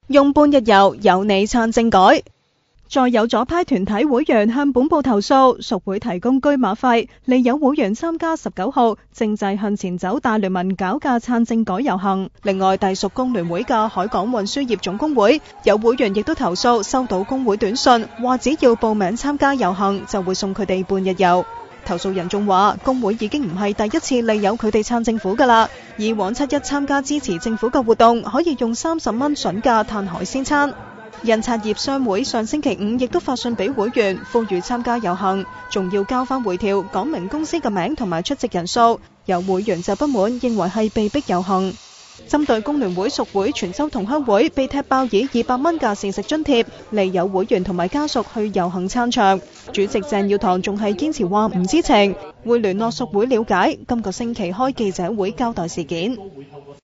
用半日遊有你撐政改。再有左派團體會員向本報投訴，屬會提供居馬費，利誘會員參加19號政制向前走大聯盟搞嘅撐政改遊行。另外，隸屬工聯會嘅海港運輸業總工會有會員亦都投訴收到工會短信，話只要報名參加遊行就會送佢哋半日遊。投訴人仲話，工會已經唔係第一次利誘佢哋撐政府㗎啦，以往7·1參加支持政府嘅活動，可以用30蚊筍價嘆海鮮餐。印刷業商會上星期5亦都發信俾會員，呼籲參加遊行，仲要交返回條，講明公司嘅名同埋出席人數。有會員就不滿，認為係被逼遊行。針對工聯會屬會泉州同鄉會被踢爆以200蚊嘅膳食津貼，利誘會員同埋家屬去遊行撐場，主席鄭耀棠仲係堅持話唔知情，會聯絡屬會了解，今個星期開記者會交代事件。